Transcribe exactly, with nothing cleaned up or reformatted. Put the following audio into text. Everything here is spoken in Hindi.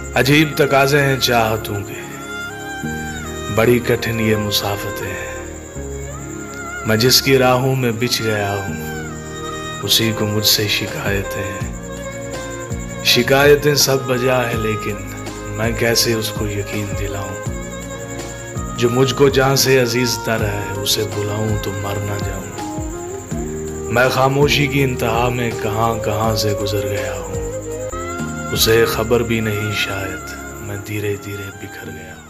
अजीब तकाजे हैं चाहतों के, बड़ी कठिन ये मुसाफतें हैं। मैं जिसकी राहों में बिछ गया हूँ उसी को मुझसे शिकायतें हैं। शिकायतें सब बजा है लेकिन मैं कैसे उसको यकीन दिलाऊं। जो मुझको जहां से अजीज तर है उसे बुलाऊं तो मर ना जाऊं। मैं खामोशी की इंतहा में कहां कहां से गुजर गया हूं, उसे खबर भी नहीं शायद मैं धीरे धीरे बिखर गया हूं।